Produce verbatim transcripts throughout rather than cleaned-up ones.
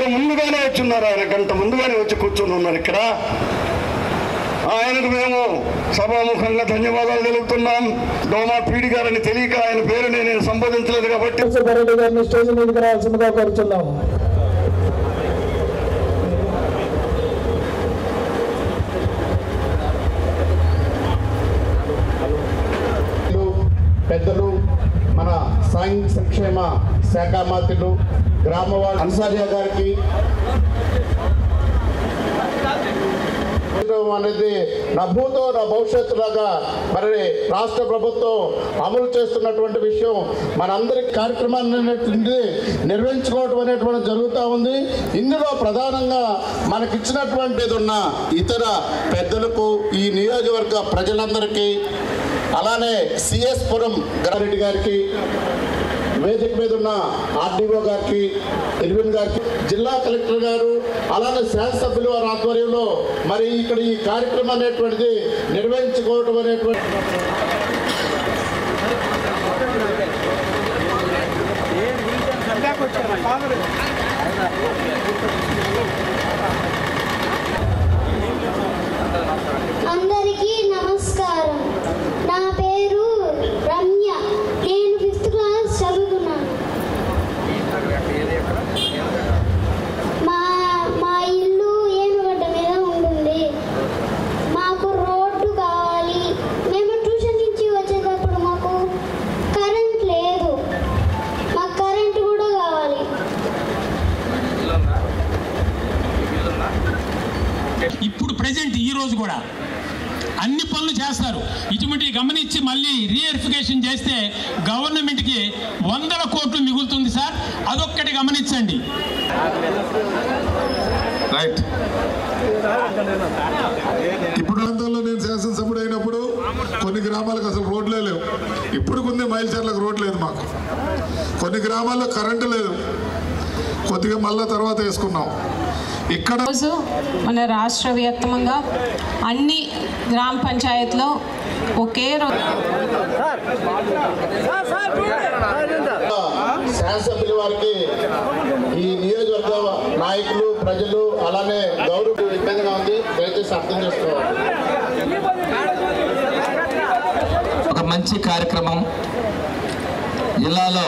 ముందుగానే వచ్చి ఉన్నారు. ఆయన గంట ముందుగానే వచ్చి కూర్చొని ఉన్నారు ఇక్కడ. ఆయనకు మేము సభాముఖంగా ధన్యవాదాలు తెలుపుతున్నాం. డోమా పీడి గారని తెలియక ఆయన పేరుని నేను సంబోధించలేదు కాబట్టి రెడ్డి గారిని స్టేజ్ మీదకి రావాల్సిందిగా కోరుతున్నాము. పెద్దలు, మన సాంఘిక సంక్షేమ శాఖ మంత్రులు గ్రామవాళ్ళ అన్సారియా గారికి అనేది నా భూతో నా భవిష్యత్తులాగా మరి రాష్ట్ర ప్రభుత్వం అమలు చేస్తున్నటువంటి విషయం మనందరి కార్యక్రమాన్ని నిర్వహించుకోవడం అనేటువంటి జరుగుతూ ఉంది. ఇందులో ప్రధానంగా మనకిచ్చినటువంటిది ఉన్న ఇతర పెద్దలకు, ఈ నియోజకవర్గ ప్రజలందరికీ, అలానే సిఎస్ పురం గారెడ్డి గారికి, వేదిక మీద ఉన్న ఆర్డీఓ గారికి, ఎల్విన్ గారికి, జిల్లా కలెక్టర్ గారు, అలానే శాసనసభ్యుల వారి ఆధ్వర్యంలో మరి ఇక్కడ ఈ కార్యక్రమం అనేటువంటిది నిర్వహించుకోవడం అనేటువంటి అందరికీ నమస్కారం. నా పేరు రమ్య. నేను ఫిఫ్త్ క్లాస్ చదువుతున్నాను. మా మా ఇల్లు ఏనుగడ్డ మీద ఉంటుంది. మాకు రోడ్డు కావాలి. మేము ట్యూషన్ నుంచి వచ్చేటప్పుడు మాకు కరెంట్ లేదు. మాకు కరెంట్ కూడా కావాలి. ఇప్పుడు ప్రజెంట్ ఈ రోజు కూడా అన్ని పనులు చేస్తారు. ఇటువంటి గమనించి మళ్ళీ రీఎరిఫికేషన్ చేస్తే గవర్నమెంట్కి వందల కోట్లు మిగులుతుంది సార్. అదొక్కటి గమనించండి. రైట్. ఇప్పుడు ప్రాంతాల్లో నేను శాసనసభ్యుడు అయినప్పుడు కొన్ని గ్రామాలకు అసలు రోడ్లే లేవు. ఇప్పుడు కొన్ని మైల్చర్లకు రోడ్ లేదు మాకు. కొన్ని గ్రామాల్లో కరెంటు లేదు. కొద్దిగా మళ్ళా తర్వాత వేసుకున్నాం. ఇక్కడ మన రాష్ట్ర వ్యాప్తంగా అన్ని గ్రామ పంచాయతీలో ఒకే శాసనసభ్యుల వారికి, ఈ నియోజకవర్గ నాయకులు, ప్రజలు, అలానే గౌరవ ఇబ్బందిగా ఉంది. దయచేసి అర్థం చేసుకోవాలి. ఒక మంచి కార్యక్రమం జిల్లాలో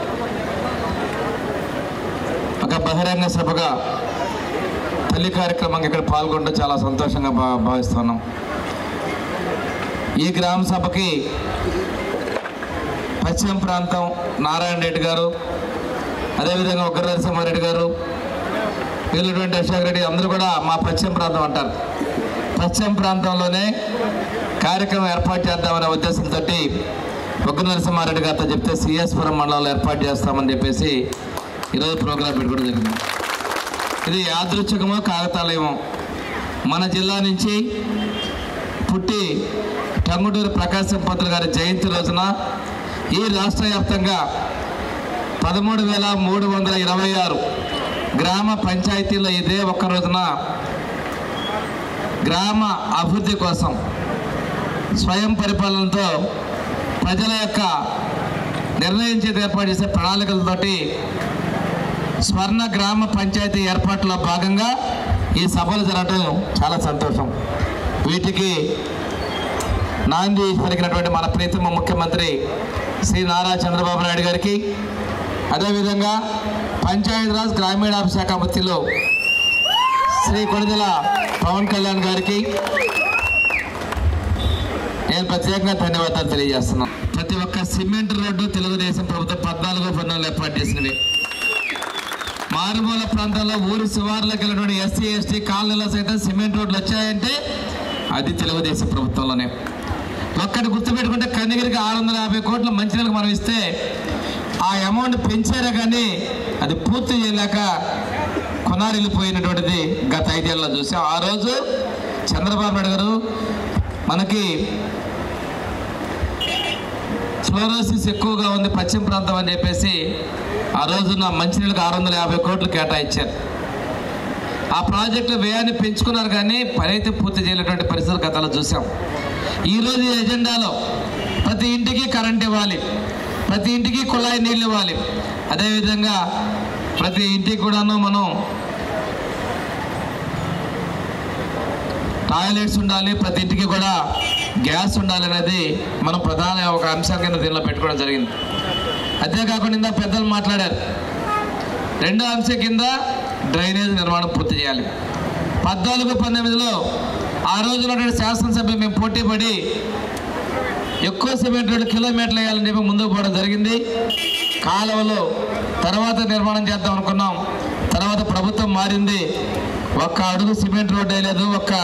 ఒక బహిరంగ సభగా తల్లి కార్యక్రమం ఇక్కడ పాల్గొనడం చాలా సంతోషంగా భా భావిస్తున్నాం. ఈ గ్రామ సభకి పశ్చిమ ప్రాంతం నారాయణ రెడ్డి గారు, అదేవిధంగా ఉగ్ర నరసింహారెడ్డి గారు, వీళ్ళటువంటి అశోక్ రెడ్డి అందరూ కూడా మా పశ్చిమ ప్రాంతం అంటారు. పశ్చిమ ప్రాంతంలోనే కార్యక్రమం ఏర్పాటు చేద్దామనే ఉద్దేశంతో ఉగ్ర నరసింహారెడ్డి గారితో చెప్తే సిఎస్ పురం మండలంలో ఏర్పాటు చేస్తామని చెప్పేసి ఈరోజు ప్రోగ్రాం పెట్టుకోవడం జరిగింది. ఇది యాదృచ్ఛికమో కాకతాళీయమో మన జిల్లా నుంచి పుట్టి టంగుటూరు ప్రకాశం పంతులు గారి జయంతి రోజున ఈ రాష్ట్ర వ్యాప్తంగా పదమూడు వేల మూడు వందల ఇరవై ఆరు గ్రామ పంచాయతీల్లో ఇదే ఒక్క రోజున గ్రామ అభివృద్ధి కోసం స్వయం పరిపాలనతో ప్రజల యొక్క నిర్ణయించేది ఏర్పాటు చేసే ప్రణాళికలతోటి స్వర్ణ గ్రామ పంచాయతీ ఏర్పాటులో భాగంగా ఈ సభలు జరగడం చాలా సంతోషం. వీటికి నాంది పలికినటువంటి మన ప్రీతమ ముఖ్యమంత్రి శ్రీ నారా చంద్రబాబు నాయుడు గారికి, అదేవిధంగా పంచాయతీరాజ్ గ్రామీణాభివృద్ధి శాఖ మంత్రులు శ్రీ కొణిదెల పవన్ కళ్యాణ్ గారికి నేను ప్రత్యేకంగా ధన్యవాదాలు తెలియజేస్తున్నాను. ప్రతి ఒక్క సిమెంట్ రోడ్డు తెలుగుదేశం ప్రభుత్వం పద్నాలుగో పద్నాలుగు ఏర్పాటు చేసినవి. మారుమూల ప్రాంతాల్లో ఊరి శివార్లకు వెళ్ళినటువంటి ఎస్సీ ఎస్టీ కాలనీలో సైతం సిమెంట్ రోడ్లు వచ్చాయంటే అది తెలుగుదేశం ప్రభుత్వంలోనే. ఒక్కటి గుర్తుపెట్టుకుంటే కనిగిరికి ఆరు వందల యాభై కోట్ల మంచినీళ్ళకి మనం ఇస్తే ఆ అమౌంట్ పెంచారే కానీ అది పూర్తి చేయలేక కొనారిల్లిపోయినటువంటిది గత ఐదేళ్లలో చూసాం. ఆ రోజు చంద్రబాబు నాయుడు గారు మనకి ఫ్లోరోసిస్ ఎక్కువగా ఉంది పశ్చిమ ప్రాంతం అని చెప్పేసి ఆ రోజున మంచినీళ్ళకి ఆరు వందల యాభై కోట్లు కేటాయించారు. ఆ ప్రాజెక్టుల వ్యయాన్ని పెంచుకున్నారు కానీ పని అయితే పూర్తి చేయలేటువంటి పరిస్థితులు గతంలో చూసాం. ఈరోజు ఈ ఎజెండాలో ప్రతి ఇంటికి కరెంట్ ఇవ్వాలి, ప్రతి ఇంటికి కుళాయి నీళ్ళు ఇవ్వాలి, అదేవిధంగా ప్రతి ఇంటికి కూడాను మనం టాయిలెట్స్ ఉండాలి, ప్రతి ఇంటికి కూడా గ్యాస్ ఉండాలి అనేది మనం ప్రధాన ఒక అంశం కింద దీనిలో పెట్టుకోవడం జరిగింది. అంతేకాకుండా ఇందా పెద్దలు మాట్లాడారు, రెండో అంశం కింద డ్రైనేజ్ నిర్మాణం పూర్తి చేయాలి. పద్నాలుగు పంతొమ్మిదిలో ఆ రోజు ఉన్నటువంటి శాసనసభ్యులు మేము పోటీ పడి ఎక్కువ సిమెంట్ రోడ్డు కిలోమీటర్లు వేయాలని చెప్పి ముందుకు పోవడం జరిగింది. కాలువలో తర్వాత నిర్మాణం చేద్దాం అనుకున్నాం. తర్వాత ప్రభుత్వం మారింది, ఒక్క అడుగు సిమెంట్ రోడ్డు వేయలేదు, ఒక్క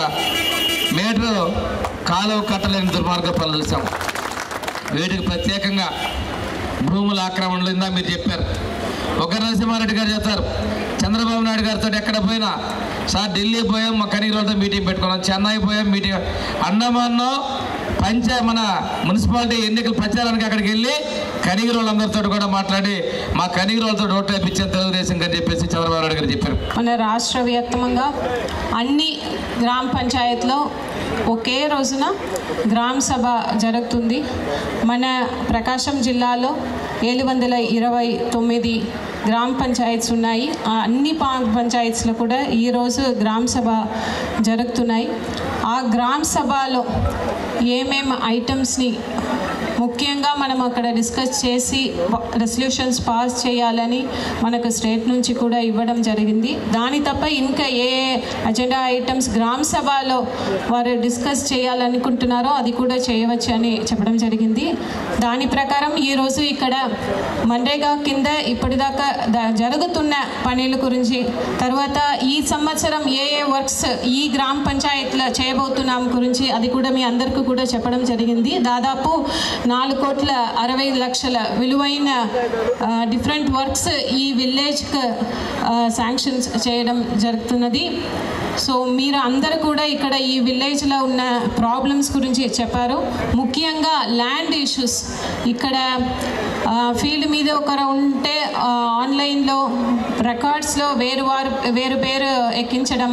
మీటరు కాలువ కట్టలేని దుర్మార్గ పనులు చూసాం. వీటికి ప్రత్యేకంగా భూముల ఆక్రమణలు ఇందా మీరు చెప్పారు. ఒక నరసింహారెడ్డి గారు చెప్తారు, చంద్రబాబు నాయుడు గారితో ఎక్కడ పోయినా సార్ ఢిల్లీ పోయాం, మా కనీరులతో మీటింగ్ పెట్టుకున్నాం, చెన్నై పోయాం మీటింగ్, అండమాన్లో పంచా మన మున్సిపాలిటీ ఎన్నికల ప్రచారానికి అక్కడికి వెళ్ళి కనీరులందరితో కూడా మాట్లాడి మా కనీరులతో ఓట్లు వేయించారు తెలుగుదేశం అని చెప్పేసి చంద్రబాబు నాయుడు గారు చెప్పారు. మన రాష్ట్ర వ్యాప్తంగా అన్ని గ్రామ పంచాయతీలో ఒకే రోజున గ్రామ సభ జరుగుతుంది. మన ప్రకాశం జిల్లాలో ఏడు వందల ఇరవై తొమ్మిది గ్రామ పంచాయత్స్ ఉన్నాయి. ఆ అన్ని పంచాయత్స్లో కూడా ఈరోజు గ్రామ సభ జరుగుతున్నాయి. ఆ గ్రామ సభలో ఏమేమి ఐటమ్స్ని ముఖ్యంగా మనం అక్కడ డిస్కస్ చేసి రెసల్యూషన్స్ పాస్ చేయాలని మనకు స్టేట్ నుంచి కూడా ఇవ్వడం జరిగింది. దాని తప్ప ఇంకా ఏ అజెండా ఐటమ్స్ గ్రామ సభలో వారు డిస్కస్ చేయాలనుకుంటున్నారో అది కూడా చేయవచ్చు అని చెప్పడం జరిగింది. దాని ప్రకారం ఈరోజు ఇక్కడ మన్రేగా కింద ఇప్పటిదాకా జరుగుతున్న పనుల గురించి, తర్వాత ఈ సంవత్సరం ఏ ఏ వర్క్స్ ఈ గ్రామ పంచాయతీలో చేయబోతున్నాం గురించి అది కూడా మీ అందరికీ కూడా చెప్పడం జరిగింది. దాదాపు నాలుగు కోట్ల అరవై లక్షల విలువైన డిఫరెంట్ వర్క్స్ ఈ విలేజ్కి శాంక్షన్స్ చేయడం జరుగుతున్నది. సో మీరు అందరూ కూడా ఇక్కడ ఈ విలేజ్లో ఉన్న ప్రాబ్లమ్స్ గురించి చెప్పారు. ముఖ్యంగా ల్యాండ్ ఇష్యూస్, ఇక్కడ ఫీల్డ్ మీద ఒకరు ఉంటే ఆన్లైన్లో రికార్డ్స్లో వేరు వారు వేరు వేరు ఎక్కించడం,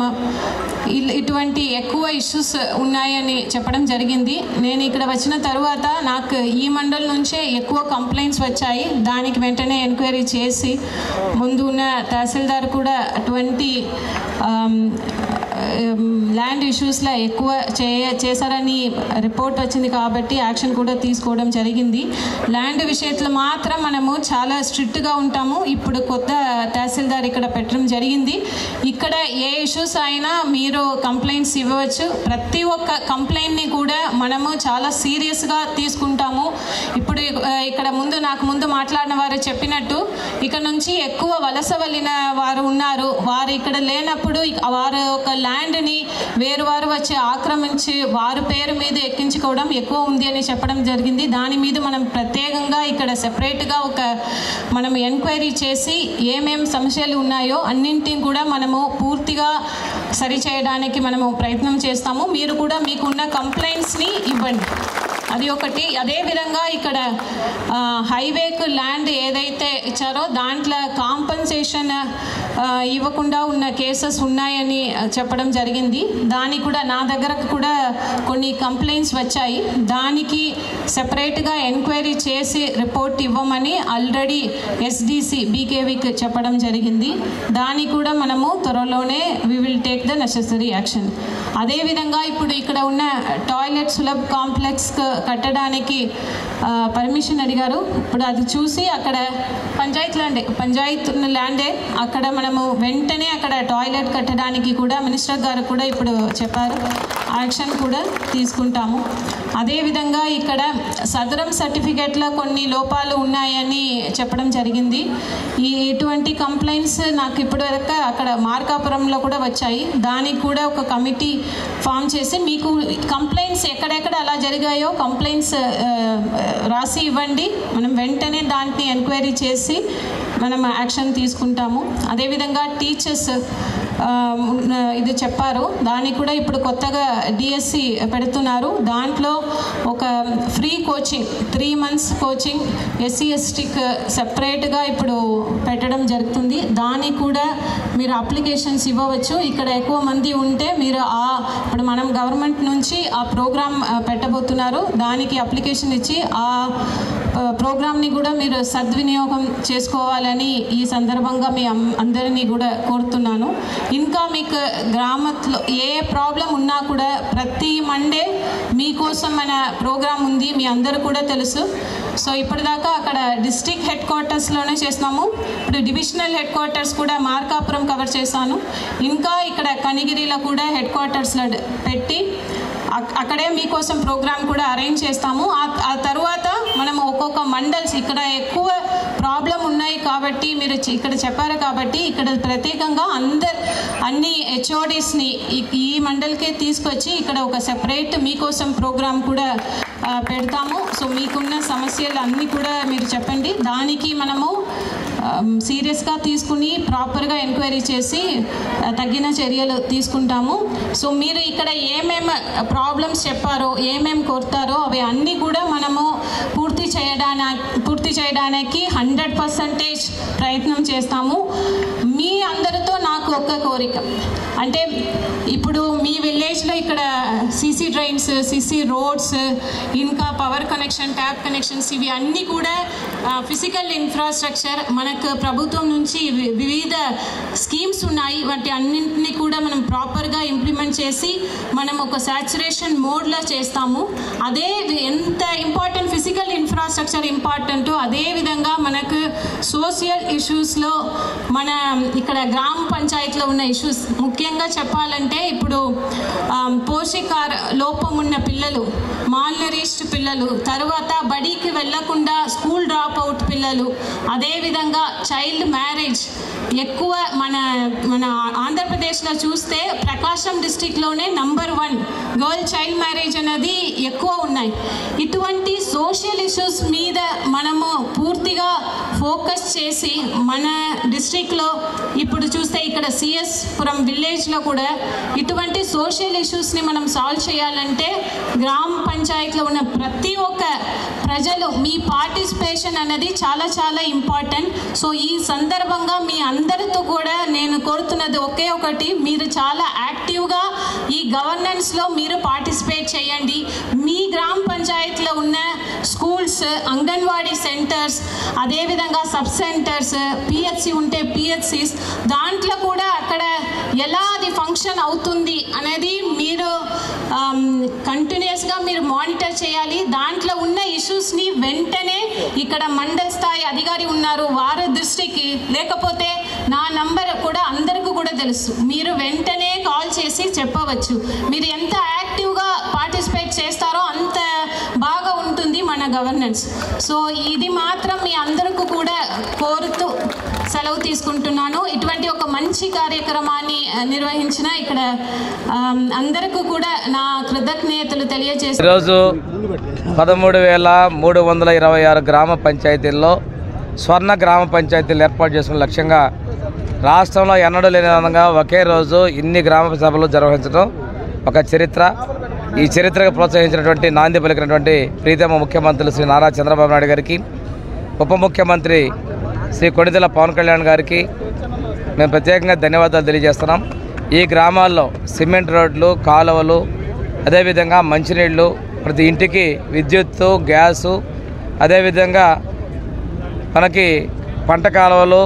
ఇటువంటి ఎక్కువ ఇష్యూస్ ఉన్నాయని చెప్పడం జరిగింది. నేను ఇక్కడ వచ్చిన తర్వాత నాకు ఈ మండల్ నుంచే ఎక్కువ కంప్లైంట్స్ వచ్చాయి. దానికి వెంటనే ఎంక్వైరీ చేసి ముందు ఉన్న తహసీల్దార్ కూడా అటువంటి ల్యాండ్ ఇష్యూస్లో ఎక్కువ చే చేశారని రిపోర్ట్ వచ్చింది కాబట్టి యాక్షన్ కూడా తీసుకోవడం జరిగింది. ల్యాండ్ విషయంలో మాత్రం మనము చాలా స్ట్రిక్ట్గా ఉంటాము. ఇప్పుడు కొత్త తహసీల్దార్ ఇక్కడ పెట్టడం జరిగింది. ఇక్కడ ఏ ఇష్యూస్ అయినా మీరు కంప్లైంట్స్ ఇవ్వవచ్చు. ప్రతి ఒక్క కంప్లైంట్ని కూడా మనము చాలా సీరియస్గా తీసుకుంటాము. ఇప్పుడు ఇక్కడ ముందు నాకు ముందు మాట్లాడిన వారు చెప్పినట్టు ఇక్కడ నుంచి ఎక్కువ వలస వెళ్ళిన వారు ఉన్నారు. వారు ఇక్కడ లేనప్పుడు వారు ఒక ల్యాండ్ని వేరు వారు వచ్చి ఆక్రమించి వారి పేరు మీద ఎక్కించుకోవడం ఎక్కువ ఉంది అని చెప్పడం జరిగింది. దాని మీద మనం ప్రత్యేకంగా ఇక్కడ సెపరేట్గా ఒక మనం ఎంక్వైరీ చేసి ఏమేమి సమస్యలు ఉన్నాయో అన్నింటినీ కూడా మనము పూర్తిగా సరిచేయడానికి మనము ప్రయత్నం చేస్తాము. మీరు కూడా మీకున్న కంప్లైంట్స్ని ఇవ్వండి. అది ఒకటి. అదేవిధంగా ఇక్కడ హైవేకు ల్యాండ్ ఏదైతే ఇచ్చారో దాంట్లో కాంపన్సేషన్ ఇవ్వకుండా ఉన్న కేసెస్ ఉన్నాయని చెప్పడం జరిగింది. దానికి కూడా నా దగ్గరకు కూడా కొన్ని కంప్లైంట్స్ వచ్చాయి. దానికి సెపరేట్గా ఎంక్వైరీ చేసి రిపోర్ట్ ఇవ్వమని ఆల్రెడీ ఎస్డిసి బీకేవికి చెప్పడం జరిగింది. దానికి కూడా మనము త్వరలోనే we will take the necessary action. అదేవిధంగా ఇప్పుడు ఇక్కడ ఉన్న టాయిలెట్ సులభ్ కాంప్లెక్స్ కట్టడానికి పర్మిషన్ అడిగారు. ఇప్పుడు అది చూసి అక్కడ పంచాయత్ ల్యాండే పంచాయత్ ల్యాండే అక్కడ మనము వెంటనే అక్కడ టాయిలెట్ కట్టడానికి కూడా మినిస్టర్ గారు కూడా ఇప్పుడు చెప్పారు, యాక్షన్ కూడా తీసుకుంటాము. అదేవిధంగా ఇక్కడ సదరం సర్టిఫికేట్లో కొన్ని లోపాలు ఉన్నాయని చెప్పడం జరిగింది. ఈ ఇటువంటి కంప్లైంట్స్ నాకు ఇప్పటివరకు అక్కడ మార్కాపురంలో కూడా వచ్చాయి. దానికి కూడా ఒక కమిటీ ఫామ్ చేసి మీకు కంప్లైంట్స్ ఎక్కడెక్కడ అలా జరిగాయో కంప్లైంట్స్ రాసి ఇవ్వండి. మనం వెంటనే దాన్ని ఎంక్వైరీ చేసి మనం యాక్షన్ తీసుకుంటాము. అదేవిధంగా టీచర్స్ ఇది చెప్పారు, దానికి కూడా ఇప్పుడు కొత్తగా డిఎస్సి పెడుతున్నారు. దాంట్లో ఒక free coaching three months coaching SC ఎస్టీకి సపరేట్గా ఇప్పుడు పెట్టడం జరుగుతుంది. దానికి కూడా మీరు అప్లికేషన్స్ ఇవ్వవచ్చు. ఇక్కడ ఎక్కువ మంది ఉంటే మీరు ఆ ఇప్పుడు మనం గవర్నమెంట్ నుంచి ఆ ప్రోగ్రామ్ పెట్టబోతున్నారు. దానికి అప్లికేషన్ ఇచ్చి ఆ ప్రోగ్రామ్ని కూడా మీరు సద్వినియోగం చేసుకోవాలని ఈ సందర్భంగా మీ అందరినీ కూడా కోరుతున్నాను. ఇంకా మీకు గ్రామంలో ఏ ప్రాబ్లం ఉన్నా కూడా ప్రతి మండే మీకోసం మన ప్రోగ్రాం ఉంది, మీ అందరూ కూడా తెలుసు. సో ఇప్పటిదాకా అక్కడ డిస్ట్రిక్ట్ హెడ్ క్వార్టర్స్లోనే చేస్తున్నాము. ఇప్పుడు డివిజనల్ హెడ్ క్వార్టర్స్ కూడా మార్కాపురం కవర్ చేశాను. ఇంకా ఇక్కడ కనిగిరిలో కూడా హెడ్ క్వార్టర్స్లో పెట్టి అక్కడే మీకోసం ప్రోగ్రామ్ కూడా అరేంజ్ చేస్తాము. ఆ తర్వాత మనం ఒక్కొక్క మండల్స్ ఇక్కడ ఎక్కువ ప్రాబ్లం ఉన్నాయి కాబట్టి మీరు ఇక్కడ చెప్పారు కాబట్టి ఇక్కడ ప్రత్యేకంగా అందరు అన్ని హెచ్ఓడీస్ని ఈ మండల్కే తీసుకొచ్చి ఇక్కడ ఒక సెపరేట్ మీకోసం ప్రోగ్రామ్ కూడా పెడతాము. సో మీకున్న సమస్యలు అన్నీ కూడా మీరు చెప్పండి, దానికి మనము సీరియస్గా తీసుకుని ప్రాపర్గా ఎంక్వైరీ చేసి తగిన చర్యలు తీసుకుంటాము. సో మీరు ఇక్కడ ఏమేమి ప్రాబ్లమ్స్ చెప్పారో ఏమేమి కోరుతారో అవి అన్నీ కూడా మనము పూర్తి చేయడానికి పూర్తి చేయడానికి హండ్రెడ్ పర్సెంటేజ్ ప్రయత్నం చేస్తాము. మీ అందరితో నాకు ఒక్క కోరిక, అంటే ఇప్పుడు మీ విలేజ్లో ఇక్కడ సీసీ డ్రైన్స్, సీసీ రోడ్స్, ఇంకా పవర్ కనెక్షన్, ట్యాప్ కనెక్షన్స్ ఇవి అన్నీ కూడా ఫిజికల్ ఇన్ఫ్రాస్ట్రక్చర్ మనకు ప్రభుత్వం నుంచి వివిధ స్కీమ్స్ ఉన్నాయి. వాటి అన్నింటినీ కూడా మనం ప్రాపర్గా ఇంప్లిమెంట్ చేసి మనం ఒక సాచురేషన్ మోడ్లో చేస్తాము. అదే ఎంత ఇంపార్టెంట్ ఫిజికల్ ఇన్ఫ్రాస్ట్రక్చర్ ఇంపార్టెంటో అదేవిధంగా మనకు సోషల్ ఇష్యూస్లో మన ఇక్కడ గ్రామ పంచాయతీలో ఉన్న ఇష్యూస్ ముఖ్యంగా చెప్పాలంటే ఇప్పుడు పోషకాహార లోపం ఉన్న పిల్లలు, మాల్నరిష్డ్ పిల్లలు, తర్వాత బడికి వెళ్లకుండా స్కూల్ డ్రాప్ అవుట్ పిల్లలు, అదేవిధంగా చైల్డ్ మ్యారేజ్ ఎక్కువ మన మన ఆంధ్రప్రదేశ్లో చూస్తే ప్రకాశం డిస్టిక్లోనే number one girl child marriage అనేది ఎక్కువ ఉన్నాయి. ఇటువంటి సోషల్ ఇష్యూస్ మీద మనము పూర్తిగా ఫోకస్ చేసి మన డిస్ట్రిక్ట్లో ఇప్పుడు చూస్తే ఇక్కడ సిఎస్ పురం విలేజ్లో కూడా ఇటువంటి సోషల్ ఇష్యూస్ని మనం సాల్వ్ చేయాలంటే గ్రామ పంచాయతీలో ఉన్న ప్రతి ఒక్క ప్రజలు మీ పార్టిసిపేషన్ అనేది చాలా చాలా ఇంపార్టెంట్. సో ఈ సందర్భంగా మీ అందరితో కూడా నేను కోరుతున్నది ఒకే ఒకటి, మీరు చాలా యాక్టివ్గా ఈ గవర్నెన్స్లో మీరు పార్టిసిపేట్ చేయండి. మీ గ్రామ పంచాయతీలో ఉన్న స్కూల్స్, అంగన్వాడీ సెంటర్స్, అదేవిధంగా సబ్ సెంటర్స్, పిహెచ్సి ఉంటే పిహెచ్సిస్, దాంట్లో కూడా అక్కడ ఎలా అది ఫంక్షన్ అవుతుంది అనేది మీరు కంటిన్యూస్గా మీరు మానిటర్ చేయాలి. దాంట్లో ఉన్న ఇష్యూస్ని వెంటనే ఇక్కడ మండల స్థాయి అధికారి ఉన్నారు వారి దృష్టికి, లేకపోతే నా నంబర్ కూడా అందరికీ కూడా తెలుసు, మీరు వెంటనే కాల్ చేసి చెప్పవచ్చు. మీరు ఎంత యాక్టివ్గా పార్టిసిపేట్ చేస్తారో అంత బాగా ఉంటుంది మన గవర్నెన్స్. సో ఇది మాత్రం మీ అందరికీ కూడా కోరుతూ సెలవు తీసుకుంటున్నాను. ఇటువంటి ఒక మంచి కార్యక్రమాన్ని నిర్వహించిన ఇక్కడ అందరికీ కూడా నా కృతజ్ఞతలు తెలియజేస్తాను. ఈరోజు పదమూడు వేల మూడు వందల ఇరవై ఆరు గ్రామ పంచాయతీల్లో స్వర్ణ గ్రామ పంచాయతీలు ఏర్పాటు చేసుకున్న లక్ష్యంగా రాష్ట్రంలో ఎన్నడూ లేని విధంగా ఒకే రోజు ఇన్ని గ్రామ సభలు నిర్వహించడం ఒక చరిత్ర. ఈ చరిత్రకు ప్రోత్సహించినటువంటి నాంది పలికినటువంటి ప్రీతమ ముఖ్యమంత్రులు శ్రీ నారా చంద్రబాబు నాయుడు గారికి, ఉప ముఖ్యమంత్రి శ్రీ కొణిదెల పవన్ కళ్యాణ్ గారికి మేము ప్రత్యేకంగా ధన్యవాదాలు తెలియజేస్తున్నాం. ఈ గ్రామాల్లో సిమెంట్ రోడ్లు, కాలువలు, అదేవిధంగా మంచినీళ్ళు, ప్రతి ఇంటికి విద్యుత్తు, గ్యాసు, అదేవిధంగా మనకి పంట కాలువలు,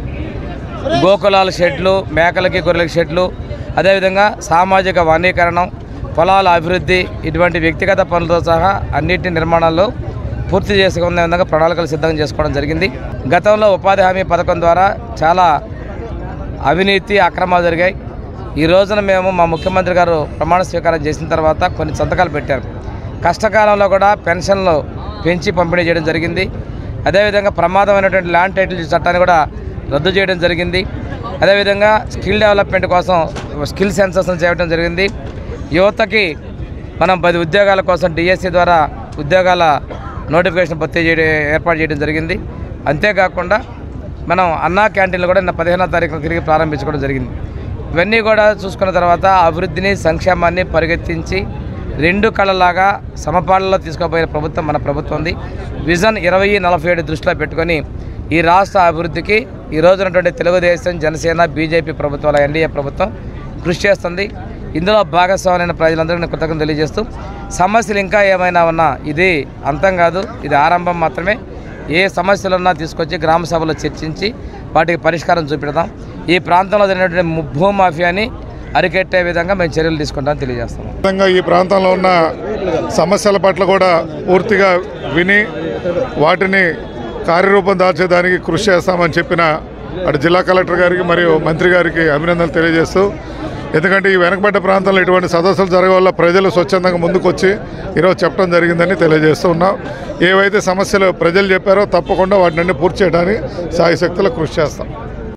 గోకులాల షెడ్లు, మేకలకి గొర్రెలకి షెడ్లు, అదేవిధంగా సామాజిక వనీకరణం, పొలాల అభివృద్ధి, ఇటువంటి వ్యక్తిగత పనులతో సహా అన్నింటి నిర్మాణాల్లో పూర్తి చేసుకునే విధంగా ప్రణాళికలు సిద్ధం చేసుకోవడం జరిగింది. గతంలో ఉపాధి హామీ పథకం ద్వారా చాలా అవినీతి, అక్రమాలు జరిగాయి. ఈ రోజున మేము మా ముఖ్యమంత్రి గారు ప్రమాణ స్వీకారం చేసిన తర్వాత కొన్ని సంతకాలు పెట్టారు. కష్టకాలంలో కూడా పెన్షన్లు పెంచి పంపిణీ చేయడం జరిగింది. అదేవిధంగా ప్రమాదమైనటువంటి ల్యాండ్ టైటిల్ చట్టాన్ని కూడా రద్దు చేయడం జరిగింది. అదేవిధంగా స్కిల్ డెవలప్మెంట్ కోసం స్కిల్ సెన్సస్ను చేయడం జరిగింది. యువతకి మనం పది ఉద్యోగాల కోసం డిఎస్సి ద్వారా ఉద్యోగాల నోటిఫికేషన్ భర్తీ చేయడం ఏర్పాటు చేయడం జరిగింది. అంతేకాకుండా మనం అన్నా క్యాంటీన్లు కూడా నిన్న పదిహేనో తారీఖున తిరిగి ప్రారంభించుకోవడం జరిగింది. ఇవన్నీ కూడా చూసుకున్న తర్వాత అభివృద్ధిని, సంక్షేమాన్ని పరిగెత్తించి రెండు కళ్ళలాగా సమపాలనలో తీసుకుపోయిన ప్రభుత్వం మన ప్రభుత్వం ఉంది. విజన్ ఇరవై నలభై ఏడు దృష్టిలో పెట్టుకొని ఈ రాష్ట్ర అభివృద్ధికి ఈ రోజునటువంటి తెలుగుదేశం, జనసేన, బీజేపీ ప్రభుత్వాల ఎన్డీఏ ప్రభుత్వం కృషి చేస్తుంది. ఇందులో భాగస్వామైన ప్రజలందరికీ కృతజ్ఞతలు తెలియజేస్తూ సమస్యలు ఇంకా ఏమైనా ఉన్నా ఇది అంతం కాదు, ఇది ఆరంభం మాత్రమే. ఏ సమస్యలున్నా తీసుకొచ్చి గ్రామ సభలో చర్చించి వాటికి పరిష్కారం చూపెడతాం. ఈ ప్రాంతంలో జరిగినటువంటి భూమాఫియాని అరికెట్టే విధంగా మేము చర్యలు తీసుకుంటామని తెలియజేస్తాం. ఈ ప్రాంతంలో ఉన్న సమస్యల పట్ల కూడా పూర్తిగా విని వాటిని కార్యరూపం దాల్చేదానికి కృషి చేస్తామని చెప్పిన అటు జిల్లా కలెక్టర్ గారికి మరియు మంత్రి గారికి అభినందనలు తెలియజేస్తూ, ఎందుకంటే ఈ వెనకబడ్డ ప్రాంతంలో ఇటువంటి సదస్సులు జరగ వల్ల ప్రజలు స్వచ్ఛందంగా ముందుకు వచ్చి ఈరోజు చెప్పడం జరిగిందని తెలియజేస్తూ ఉన్నాం. ఏవైతే సమస్యలు ప్రజలు చెప్పారో తప్పకుండా వాటిని పూర్తి చేయడానికి సాయశక్తులు కృషి చేస్తాం.